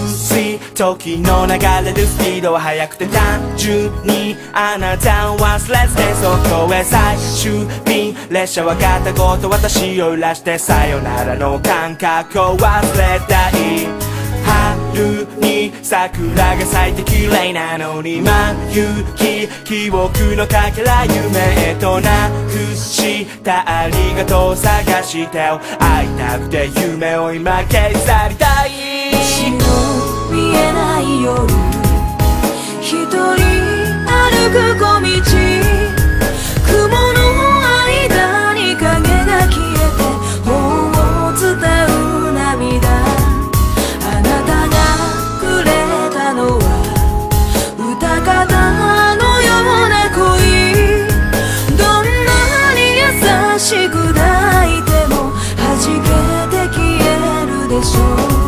し時の流れるスピードは速くて単純にあなたを忘れずにそこへ最終便列車は片言私を揺らしてさよならの感覚を忘れたい春に桜が咲いて綺麗なのに真雪記憶のかけら夢へとなくしたありがとう探して会いたくて夢を今消し去りたい星の見えない夜一人歩く小道雲の間に影が消えて本を伝う涙あなたがくれたのは歌方のような恋どんなに優しく抱いても弾けて消えるでしょう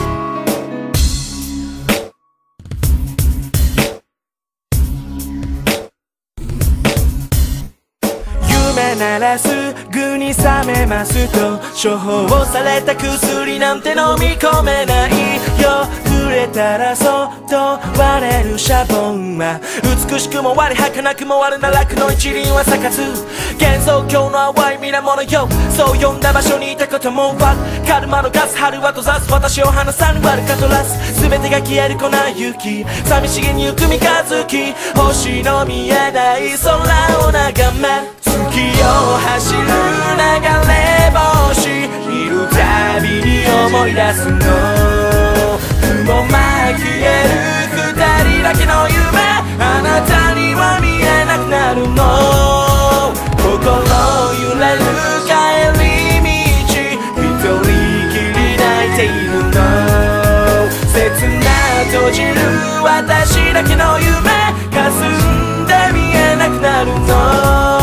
ならすぐに覚めますと処方された薬なんて飲み込めないよ触れたらそっと割れるシャボンは美しくも割れ儚くも割る奈落の一輪は咲かず幻想郷の淡い水面よそう呼んだ場所にいたこともわカルマのガス春は閉ざす私を離さぬワルカトラス全てが消える粉雪寂しげに行く三日月星の見えない空を眺め月を走る流れ星見るたびに思い出すの雲間消える二人だけの夢あなたには見えなくなるの心揺れる帰り道一人きり泣いているの切な閉じる私だけの夢霞んで見えなくなるの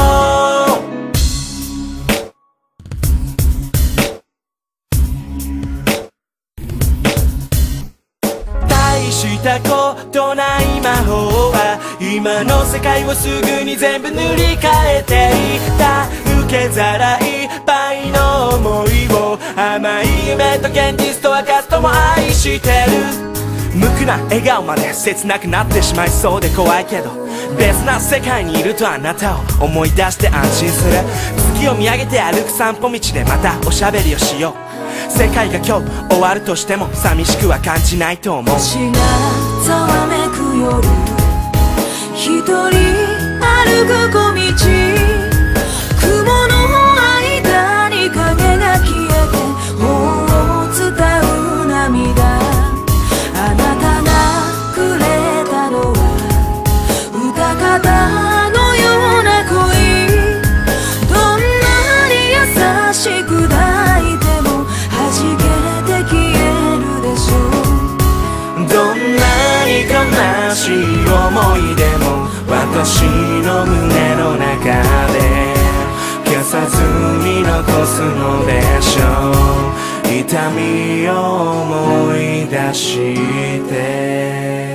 したことない魔法は今の世界をすぐに全部塗り替えていった受け皿いっぱいの想いを甘い夢と現実と明かすとも愛してる無垢な笑顔まで切なくなってしまいそうで怖いけど別な世界にいるとあなたを思い出して安心する月を見上げて歩く散歩道でまたおしゃべりをしよう世界が今日終わるとしても寂しくは感じないと思う星がざわめく夜一人歩く小道雲の間に影が消えて本を伝う涙あなたがくれたのは歌方のような恋どんなに優しく抱いても弾けて消えるでしょうどんなに悲しい思い出も私の胸の中で消さずに残すのでしょう痛みを思い出して